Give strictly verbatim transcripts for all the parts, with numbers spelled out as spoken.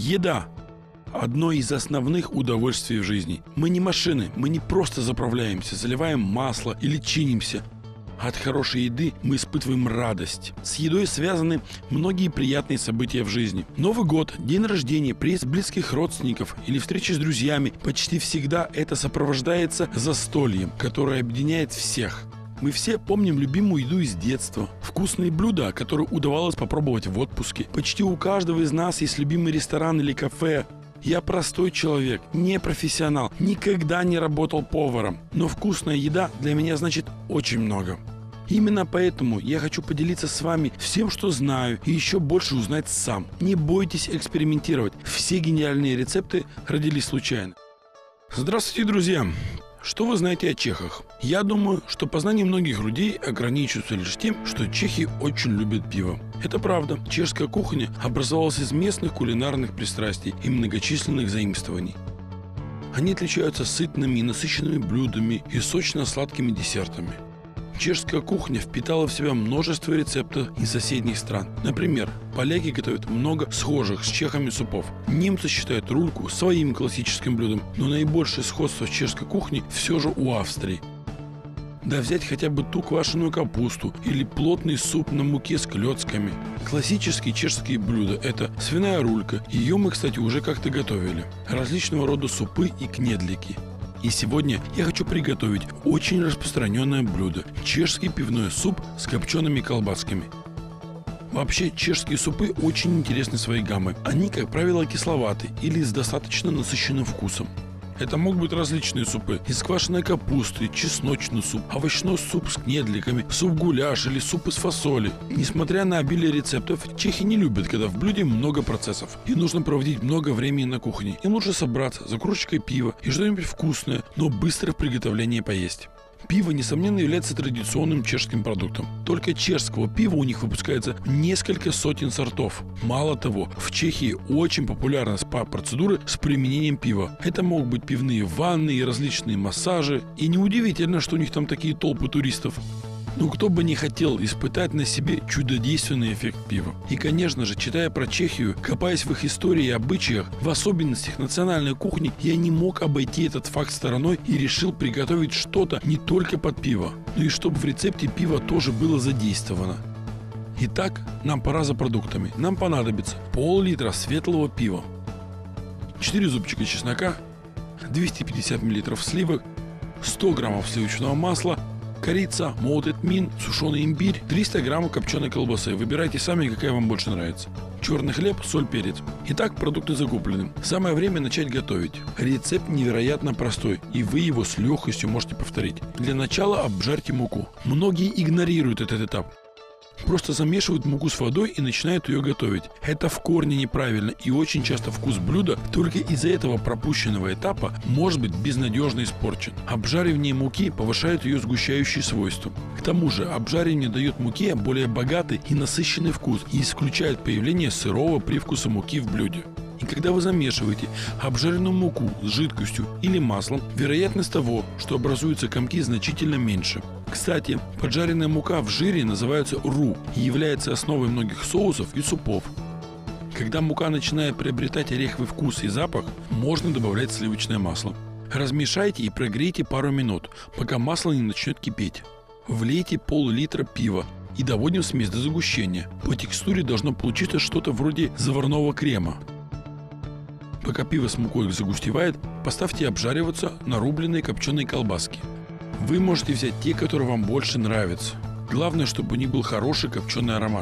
Еда – одно из основных удовольствий в жизни. Мы не машины, мы не просто заправляемся, заливаем масло или чинимся. От хорошей еды мы испытываем радость. С едой связаны многие приятные события в жизни. Новый год, день рождения, приезд близких родственников или встречи с друзьями. Почти всегда это сопровождается застольем, которое объединяет всех. Мы все помним любимую еду из детства, вкусные блюда, которые удавалось попробовать в отпуске. Почти у каждого из нас есть любимый ресторан или кафе. Я простой человек, не профессионал, никогда не работал поваром, но вкусная еда для меня значит очень много. Именно поэтому я хочу поделиться с вами всем, что знаю, и еще больше узнать сам. Не бойтесь экспериментировать, все гениальные рецепты родились случайно. Здравствуйте, друзья! Что вы знаете о чехах? Я думаю, что познание многих людей ограничивается лишь тем, что чехи очень любят пиво. Это правда. Чешская кухня образовалась из местных кулинарных пристрастий и многочисленных заимствований. Они отличаются сытными и насыщенными блюдами и сочно-сладкими десертами. Чешская кухня впитала в себя множество рецептов из соседних стран. Например, поляки готовят много схожих с чехами супов. Немцы считают рульку своим классическим блюдом, но наибольшее сходство с чешской кухней все же у Австрии. Да взять хотя бы ту квашеную капусту или плотный суп на муке с клёцками. Классические чешские блюда – это свиная рулька, ее мы, кстати, уже как-то готовили. Различного рода супы и кнедлики. И сегодня я хочу приготовить очень распространенное блюдо – чешский пивной суп с копчеными колбасками. Вообще, чешские супы очень интересны своей гаммой. Они, как правило, кисловаты или с достаточно насыщенным вкусом. Это могут быть различные супы: из квашеной капусты, чесночный суп, овощной суп с кнедликами, суп-гуляш или суп из фасоли. Несмотря на обилие рецептов, чехи не любят, когда в блюде много процессов и нужно проводить много времени на кухне. Им лучше собраться за кружечкой пива и что-нибудь вкусное, но быстро в приготовлении поесть. Пиво, несомненно, является традиционным чешским продуктом. Только чешского пива у них выпускается несколько сотен сортов. Мало того, в Чехии очень популярны спа-процедуры с применением пива. Это могут быть пивные ванны и различные массажи. И неудивительно, что у них там такие толпы туристов. Ну, кто бы не хотел испытать на себе чудодейственный эффект пива. И, конечно же, читая про Чехию, копаясь в их истории и обычаях, в особенностях национальной кухни, я не мог обойти этот факт стороной и решил приготовить что-то не только под пиво, но и чтобы в рецепте пиво тоже было задействовано. Итак, нам пора за продуктами. Нам понадобится пол-литра светлого пива, четыре зубчика чеснока, двести пятьдесят миллилитров сливок, сто граммов сливочного масла, корица, молотый тмин, сушеный имбирь, триста граммов копченой колбасы. Выбирайте сами, какая вам больше нравится. Черный хлеб, соль, перец. Итак, продукты закуплены. Самое время начать готовить. Рецепт невероятно простой, и вы его с легкостью можете повторить. Для начала обжарьте муку. Многие игнорируют этот этап. Просто замешивают муку с водой и начинают ее готовить. Это в корне неправильно, и очень часто вкус блюда только из-за этого пропущенного этапа может быть безнадежно испорчен. Обжаривание муки повышает ее сгущающие свойства. К тому же обжаривание дает муке более богатый и насыщенный вкус и исключает появление сырого привкуса муки в блюде. И когда вы замешиваете обжаренную муку с жидкостью или маслом, вероятность того, что образуются комки, значительно меньше. Кстати, поджаренная мука в жире называется ру и является основой многих соусов и супов. Когда мука начинает приобретать ореховый вкус и запах, можно добавлять сливочное масло. Размешайте и прогрейте пару минут, пока масло не начнет кипеть. Влейте пол-литра пива и доводим смесь до загущения. По текстуре должно получиться что-то вроде заварного крема. Пока пиво с мукой загустевает, поставьте обжариваться нарубленные копченые колбаски. Вы можете взять те, которые вам больше нравятся. Главное, чтобы у них был хороший копченый аромат.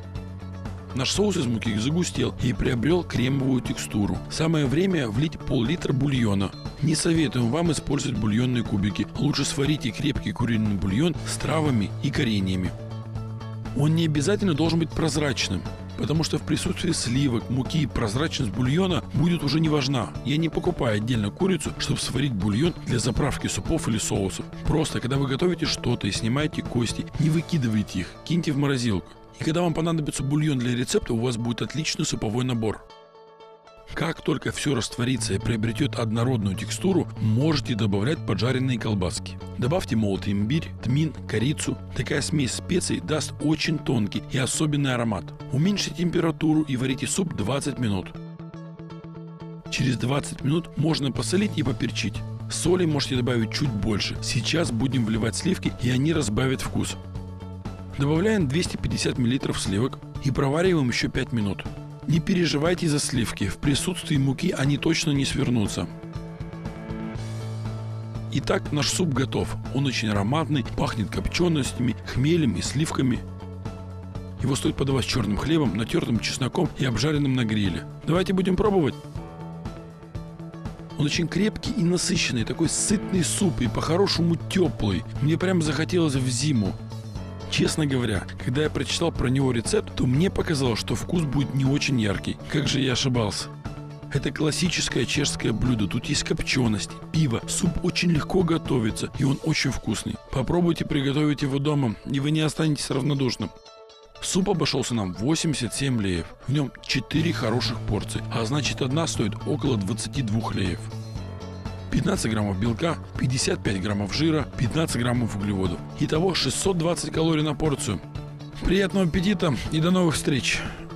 Наш соус из муки загустел и приобрел кремовую текстуру. Самое время влить пол-литра бульона. Не советуем вам использовать бульонные кубики. Лучше сварите крепкий куриный бульон с травами и кореньями. Он не обязательно должен быть прозрачным, потому что в присутствии сливок, муки прозрачность бульона будет уже не важна. Я не покупаю отдельно курицу, чтобы сварить бульон для заправки супов или соусов. Просто, когда вы готовите что-то и снимаете кости, не выкидывайте их, киньте в морозилку. И когда вам понадобится бульон для рецепта, у вас будет отличный суповой набор. Как только все растворится и приобретет однородную текстуру, можете добавлять поджаренные колбаски. Добавьте молотый имбирь, тмин, корицу. Такая смесь специй даст очень тонкий и особенный аромат. Уменьшите температуру и варите суп двадцать минут. Через двадцать минут можно посолить и поперчить. Соли можете добавить чуть больше. Сейчас будем вливать сливки, и они разбавят вкус. Добавляем двести пятьдесят миллилитров сливок и провариваем еще пять минут. Не переживайте за сливки, в присутствии муки они точно не свернутся. Итак, наш суп готов. Он очень ароматный, пахнет копченостями, хмелем и сливками. Его стоит подавать с черным хлебом, натертым чесноком и обжаренным на гриле. Давайте будем пробовать. Он очень крепкий и насыщенный, такой сытный суп и по-хорошему теплый. Мне прям захотелось в зиму. Честно говоря, когда я прочитал про него рецепт, то мне показалось, что вкус будет не очень яркий. Как же я ошибался. Это классическое чешское блюдо. Тут есть копченость, пиво. Суп очень легко готовится, и он очень вкусный. Попробуйте приготовить его дома, и вы не останетесь равнодушным. Суп обошелся нам восемьдесят семь леев. В нем четыре хороших порции, а значит одна стоит около двадцати двух леев. пятнадцать граммов белка, пятьдесят пять граммов жира, пятнадцать граммов углеводов. Итого шестьсот двадцать калорий на порцию. Приятного аппетита и до новых встреч!